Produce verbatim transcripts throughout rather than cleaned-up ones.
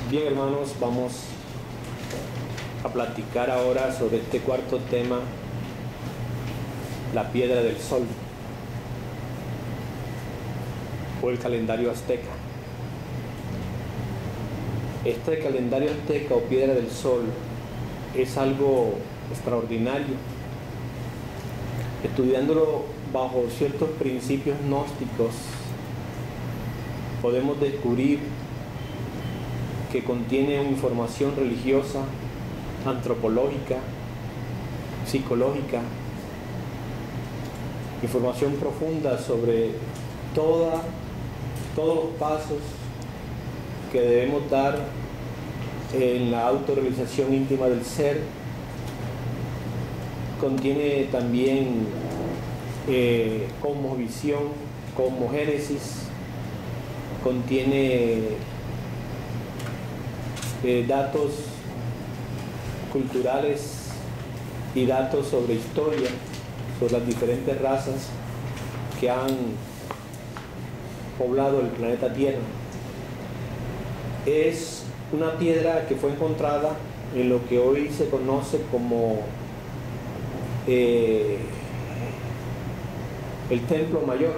Bien, hermanos, vamos a platicar ahora sobre este cuarto tema, la piedra del sol o el calendario azteca. Este calendario azteca o piedra del sol es algo extraordinario. Estudiándolo bajo ciertos principios gnósticos, podemos descubrir que contiene información religiosa, antropológica, psicológica, información profunda sobre toda, todos los pasos que debemos dar en la autorrealización íntima del ser. Contiene también eh, cosmovisión, cosmogénesis, contiene eh, datos culturales y datos sobre historia, sobre las diferentes razas que han poblado el planeta Tierra. Es una piedra que fue encontrada en lo que hoy se conoce como eh, el Templo Mayor.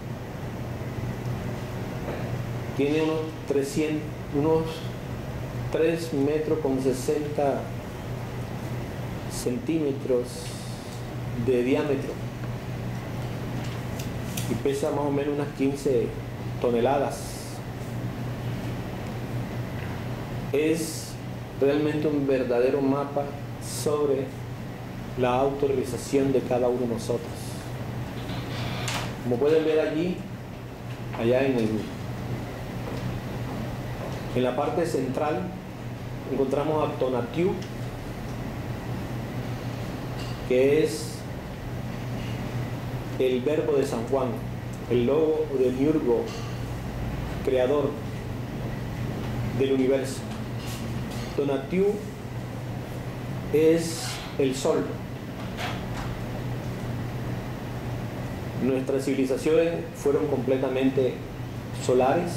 Tiene unos trescientos, unos tres metros con sesenta centímetros de diámetro y pesa más o menos unas quince toneladas. Es realmente un verdadero mapa sobre la autorrealización de cada uno de nosotros. Como pueden ver allí, allá en, el, en la parte central, encontramos a Tonatiuh, que es el verbo de San Juan, el logo de Miurgo, creador del universo. Tonatiuh es el sol. Nuestras civilizaciones fueron completamente solares.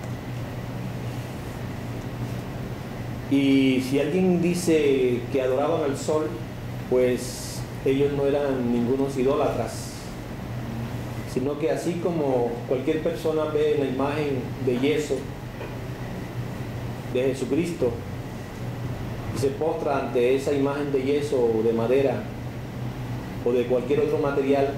Y si alguien dice que adoraban al sol, pues ellos no eran ningunos idólatras, sino que así como cualquier persona ve la imagen de yeso de Jesucristo y se postra ante esa imagen de yeso o de madera o de cualquier otro material,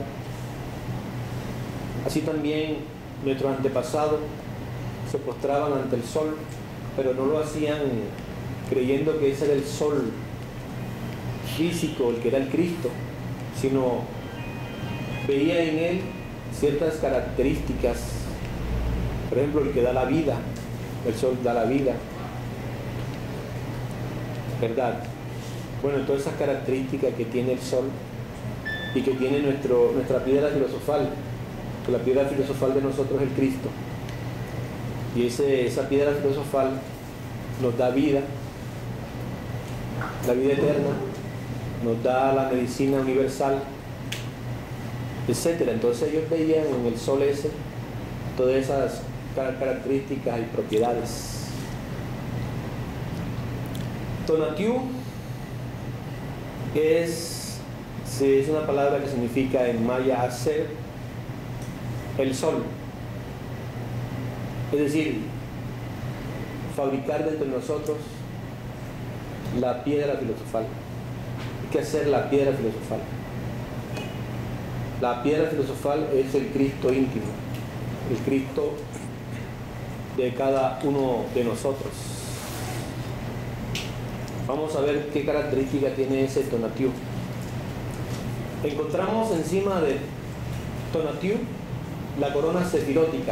así también nuestros antepasados se postraban ante el sol, pero no lo hacían creyendo que ese era el sol físico, el que era el Cristo, sino veía en él ciertas características. Por ejemplo, el que da la vida, el sol da la vida, ¿verdad? Bueno, todas esas características que tiene el sol y que tiene nuestro, nuestra piedra filosofal, que la piedra filosofal de nosotros es el Cristo, y ese, esa piedra filosofal nos da vida, la vida eterna, nos da la medicina universal, etcétera. Entonces ellos veían en el sol ese todas esas características y propiedades. Tonatiuh es, es una palabra que significa en maya hacer, el sol, es decir, fabricar dentro de nosotros la piedra filosofal. Hay que hacer la piedra filosofal. La piedra filosofal es el Cristo íntimo, el Cristo de cada uno de nosotros. Vamos a ver qué característica tiene ese Tonatiuh. Encontramos encima de Tonatiuh la corona sefirótica.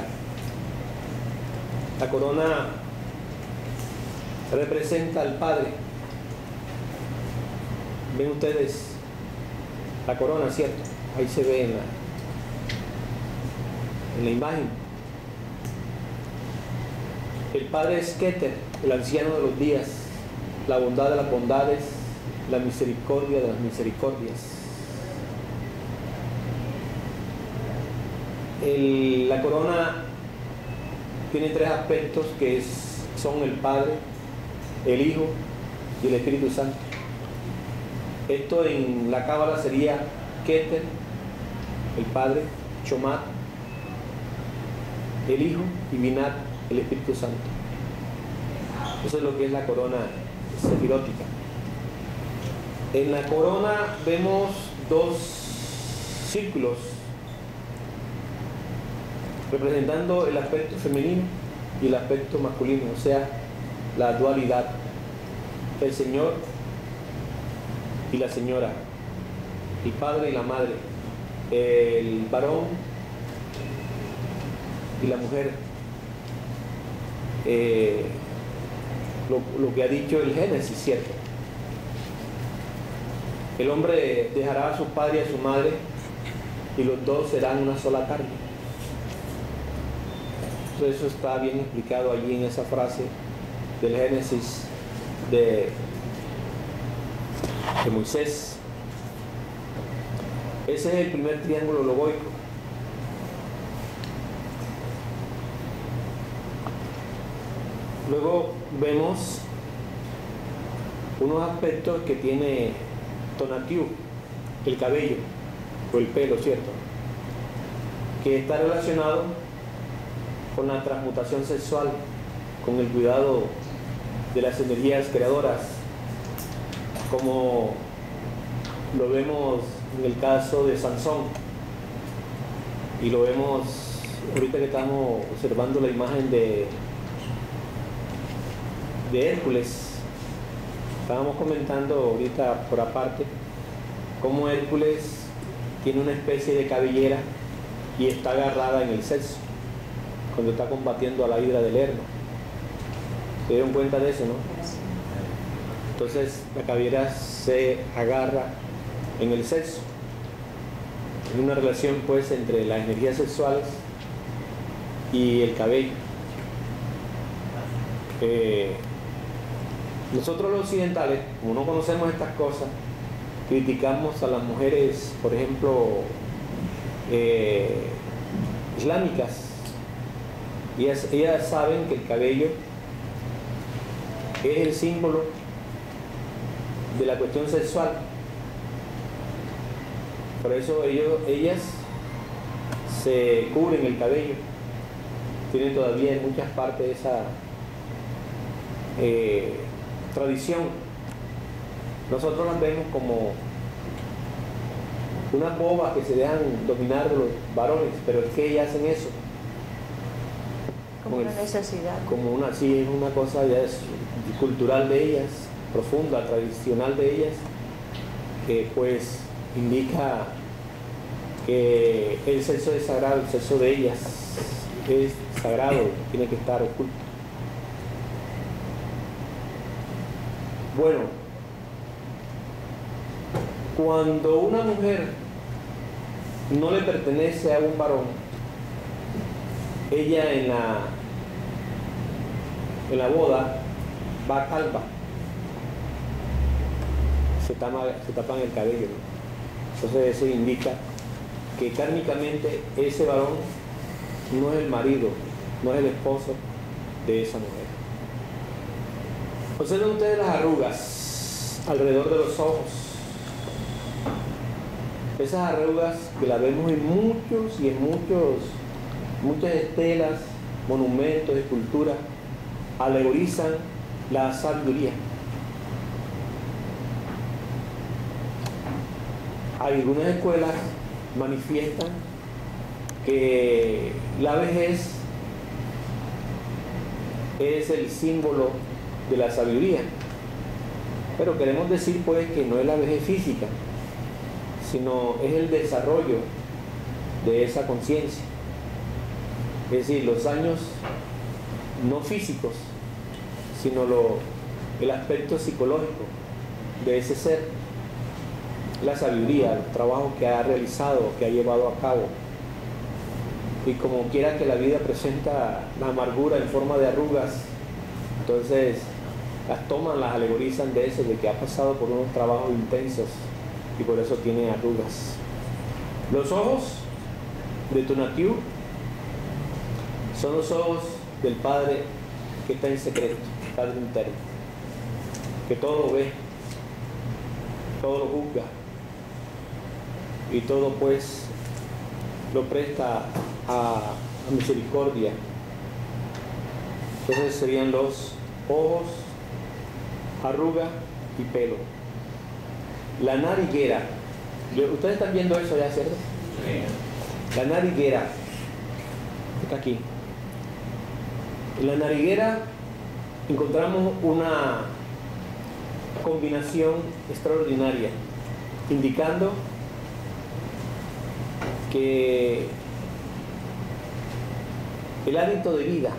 La corona representa al Padre. Ven ustedes la corona, ¿cierto? Ahí se ve en la, en la imagen. El Padre es Keter, el anciano de los días, la bondad de las bondades, la misericordia de las misericordias. El, la corona tiene tres aspectos que es, son el Padre, el Hijo y el Espíritu Santo. Esto en la cábala sería Keter, el Padre, Chomat, el Hijo, y Binat, el Espíritu Santo. Eso es lo que es la corona sefirótica. En la corona vemos dos círculos representando el aspecto femenino y el aspecto masculino, o sea, la dualidad, el Señor y la señora, el padre y la madre, el varón y la mujer, eh, lo, lo que ha dicho el Génesis, ¿cierto? El hombre dejará a su padre y a su madre y los dos serán una sola carne. Entonces eso está bien explicado allí en esa frase del Génesis de, de Moisés. Ese es el primer triángulo logoico. Luego vemos unos aspectos que tiene Tonatiuh, el cabello o el pelo, ¿cierto? Que está relacionado con la transmutación sexual, con el cuidado de las energías creadoras, como lo vemos en el caso de Sansón, y lo vemos ahorita que estamos observando la imagen de, de Hércules. Estábamos comentando ahorita por aparte cómo Hércules tiene una especie de cabellera y está agarrada en el sexo cuando está combatiendo a la hidra del Lerno. ¿Se dieron cuenta de eso, no? Entonces la cabellera se agarra en el sexo. Hay una relación pues entre las energías sexuales y el cabello. Eh, nosotros los occidentales, como no conocemos estas cosas, criticamos a las mujeres, por ejemplo, eh, islámicas. Y ellas, ellas saben que el cabello es el símbolo de la cuestión sexual. Por eso ellos, ellas se cubren el cabello. Tienen todavía en muchas partes esa eh, tradición. Nosotros las vemos como unas bobas que se dejan dominar de los varones, pero es que ellas hacen eso. Como una necesidad. Como una, sí, es una cosa ya es cultural de ellas, profunda, tradicional de ellas, que pues indica que el sexo es sagrado, el sexo de ellas es sagrado, tiene que estar oculto. Bueno, cuando una mujer no le pertenece a un varón, ella en la en la boda va calva, se, tama, se tapan el cabello, ¿no? Entonces eso indica que kármicamente ese varón no es el marido, no es el esposo de esa mujer. Observen ustedes las arrugas alrededor de los ojos. Esas arrugas que las vemos en muchos y en muchos muchas estelas, monumentos, esculturas, alegorizan la sabiduría. Algunas escuelas manifiestan que la vejez es el símbolo de la sabiduría, pero queremos decir pues que no es la vejez física, sino es el desarrollo de esa conciencia. Es decir, los años no físicos, sino lo, el aspecto psicológico de ese ser, la sabiduría, el trabajo que ha realizado, que ha llevado a cabo. Y como quiera que la vida presenta la amargura en forma de arrugas, entonces las toman, las alegorizan de eso, de que ha pasado por unos trabajos intensos y por eso tiene arrugas. Los ojos de Tonatiuh son los ojos del Padre que está en secreto, Padre interno. que todo lo ve, todo lo juzga y todo pues lo presta a, a misericordia. Entonces serían los ojos, arruga y pelo. La nariguera, ustedes están viendo eso ya, ¿cierto? Sí. La nariguera está aquí. En la nariguera encontramos una combinación extraordinaria, indicando que el hábito de vida,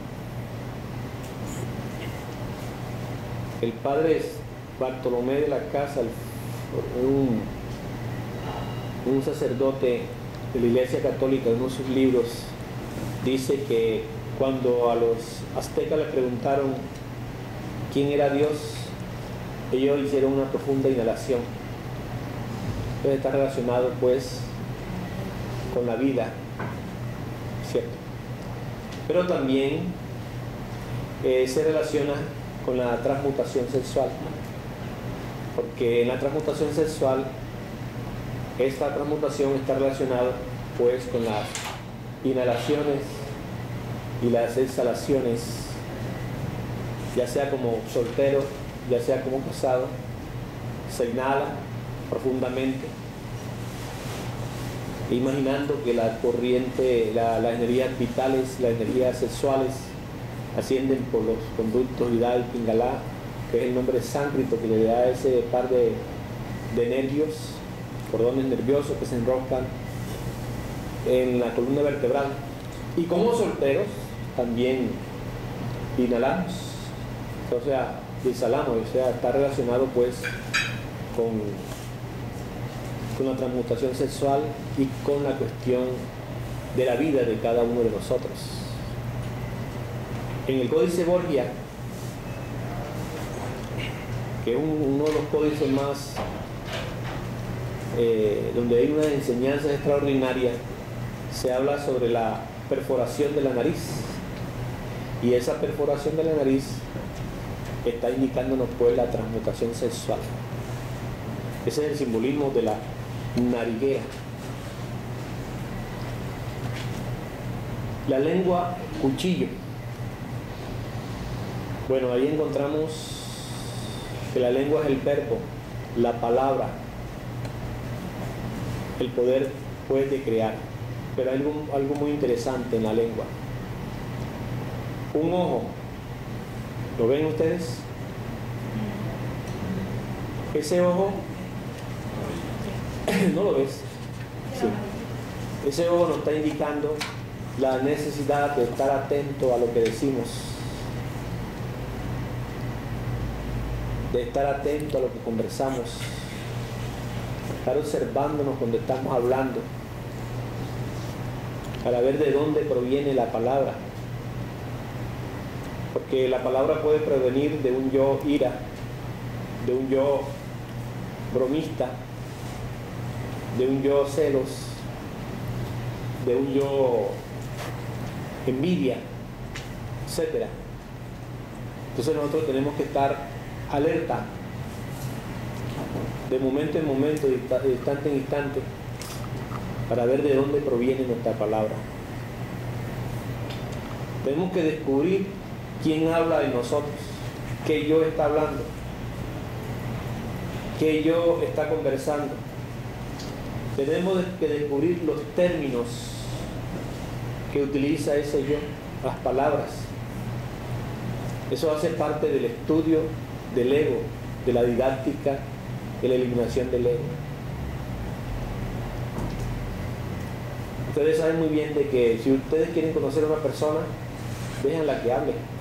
el padre Bartolomé de la Casa, un, un sacerdote de la Iglesia Católica, en uno de sus libros, dice que cuando a los aztecas le preguntaron quién era Dios, ellos hicieron una profunda inhalación. Entonces está relacionado pues con la vida, ¿cierto? Pero también eh, se relaciona con la transmutación sexual, porque en la transmutación sexual, esta transmutación está relacionada pues con las inhalaciones y las exhalaciones, ya sea como soltero, ya sea como casado. Se inhala profundamente, imaginando que la corriente, la, las energías vitales, las energías sexuales ascienden por los conductos Ida y Pingala, que es el nombre sánscrito que le da ese par de, de nervios, cordones nerviosos que se enroscan en la columna vertebral. Y como solteros también inhalamos, o sea, exhalamos, o sea, está relacionado pues con, con la transmutación sexual y con la cuestión de la vida de cada uno de nosotros. En el Códice Borgia, que es un, uno de los códices más, eh, donde hay unas enseñanzas extraordinarias, se habla sobre la perforación de la nariz, y esa perforación de la nariz está indicándonos pues la transmutación sexual. Ese es el simbolismo de la nariguera. La lengua, cuchillo. Bueno, ahí encontramos que la lengua es el verbo, la palabra, el poder pues de crear. Pero hay algo, algo muy interesante en la lengua. Un ojo, ¿lo ven ustedes? Ese ojo, ¿no lo ves? Sí. Ese ojo nos está indicando la necesidad de estar atento a lo que decimos, de estar atento a lo que conversamos, estar observándonos cuando estamos hablando, para ver de dónde proviene la palabra. Porque la palabra puede provenir de un yo ira, de un yo bromista, de un yo celos, de un yo envidia, etcétera. Entonces nosotros tenemos que estar alerta de momento en momento, de instante en instante, para ver de dónde proviene nuestra palabra. Tenemos que descubrir quién habla de nosotros, qué yo está hablando, qué yo está conversando. Tenemos que descubrir los términos que utiliza ese yo, las palabras. Eso hace parte del estudio del ego, de la didáctica, de la eliminación del ego. Ustedes saben muy bien de que si ustedes quieren conocer a una persona, déjenla que hable.